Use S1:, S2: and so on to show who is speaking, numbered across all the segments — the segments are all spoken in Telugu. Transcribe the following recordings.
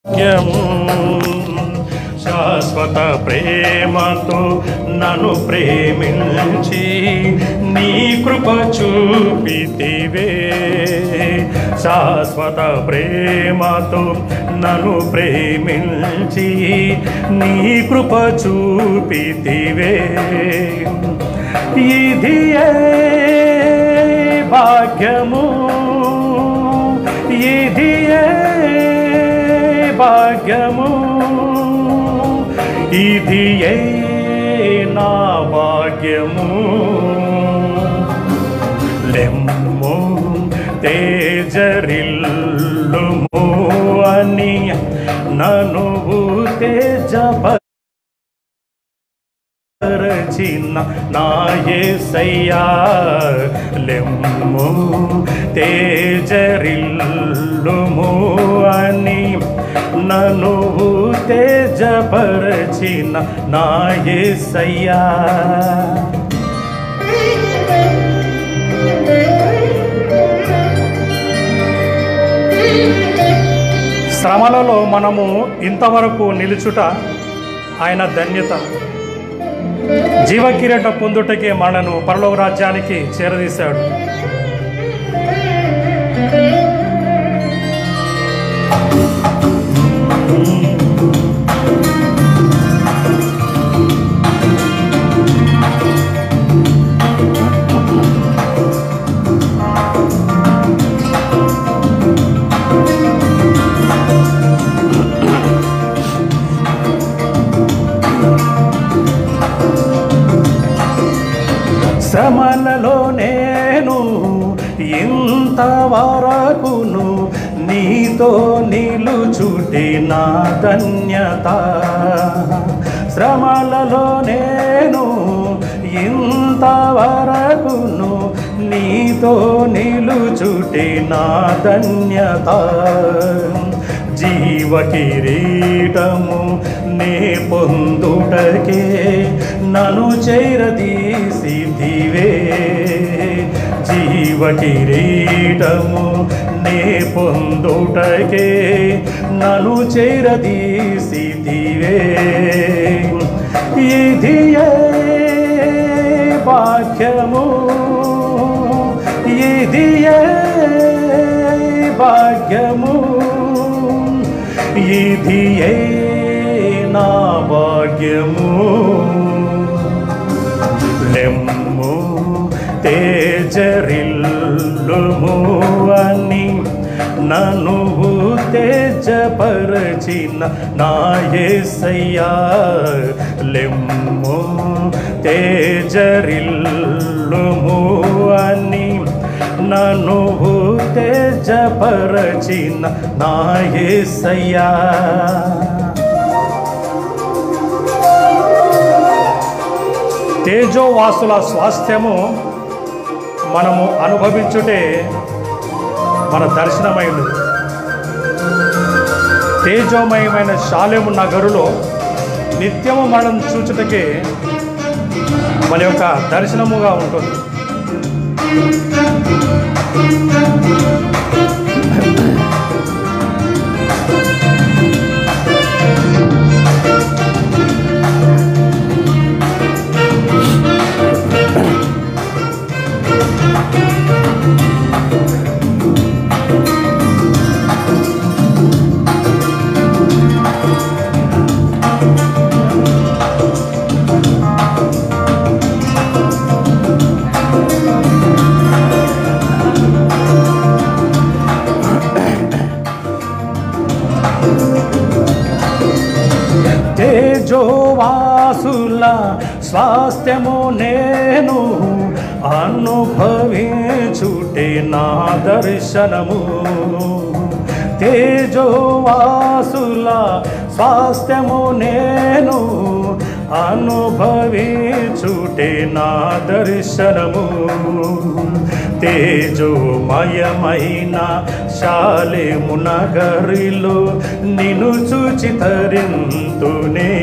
S1: శాశ్వత ప్రేమతో నన్ను ప్రేమించి నీ కృప చూపితివే. శాశ్వత ప్రేమతో నన్ను ప్రేమించి నీ కృప చూపితివే. ఇది భాగ్యము, ఇది భాగ్యము, ఇది నా భాగ్యము. లెమ్ము తేజరిల్లుము అని నన్ను తేజపరచిన నా యేసయ్యా. లెమ్ము తేజరిల్లుము అని నన్ను తేజపరచిన నా యేసయ్యా. శ్రమలలో మనము ఇంతవరకు నిలుచుట ఆయన ధన్యత. జీవకిరీట పొందుటకే మనను పరలోక రాజ్యానికి చేరదీశాడు. శ్రమలలో నేను ఇంతవరకును నీతో నిలుచుటే నా ధన్యత. శ్రమలలో నేను ఇంతవరకును నీతో నిలుచుటే నా ధన్యత. జీవ కిరీటము నే పొందుటకే నన్ను చేరదీసితివే. జీవ కిరీటము నే పొందుటకే నన్ను చేరదీసితివే. ఇది భాగ్యము, ఇది భాగ్యము, ఇది నా భాగ్యము. లెమ్ము తేజరిల్లుము అని నన్ను తేజపరచిన నా యేసయ్యా. లెమ్ము తేజరిల్లుము అని నన్ను తేజపరచిన నా యేసయ్యా. తేజోవాసుల స్వాస్థ్యము మనము అనుభవించుటే మన దర్శనమైనది. తేజోమయమైన షాలేము నగరులో నిత్యము మనం చూచుటకే మన యొక్క దర్శనముగా ఉంటుంది. తేజోవాసుల స్వాస్థ్యము నేను అనుభవించుటే నా దర్శనము. తేజోవాసుల స్వాస్థ్యము నేను అనుభవించుటే నా దర్శనము. తేజోమయమైన శాలేము నగరిలో నిన్ను చూచి తరింతునే.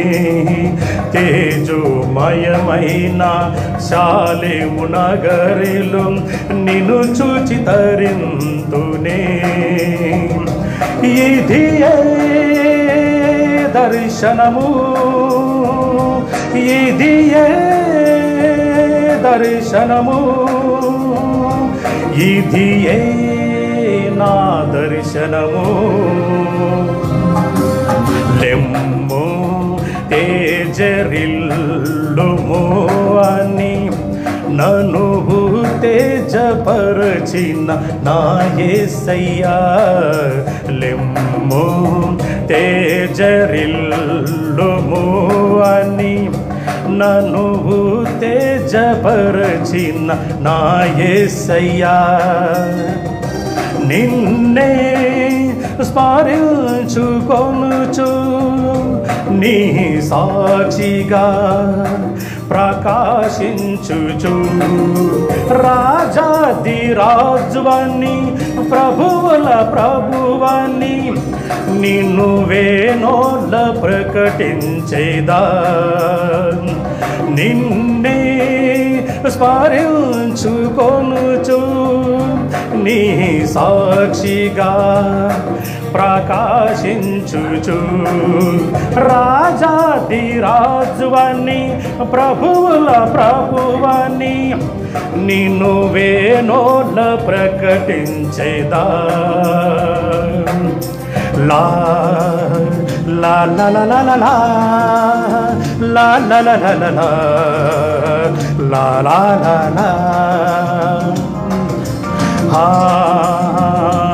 S1: తేజోమయమైన శాలేము నగరిలో నిన్ను చూచి తరింతునే. ఇది దర్శనము ఇదియే దర్శనము ఇదియే నా దర్శనము లెమ్ము తేజరిల్లుము అని నన్ను తేజపరచిన నా యేసయ్యా లెమ్ము తేజరిల్లుము అని నన్ను తేజపరచిన నా యేసయ్యా నిన్నే స్మరించుకొనుచు నీ సాక్షిగా ప్రకాశించుచు రాజాది రాజువని ప్రభువుల ప్రభువని నిన్ను వేణోళ్ళ ప్రకటించేదా నిన్నే స్మరించుకొనుచు నీ సాక్షిగా ప్రకాశించుచు రాజాది రాజువని ప్రభువుల ప్రభువని నిన్ను వేణోళ్ళ ప్రకటించేదా లా లా లా లా లా లా లా లా లా లా లా లా లా లా లా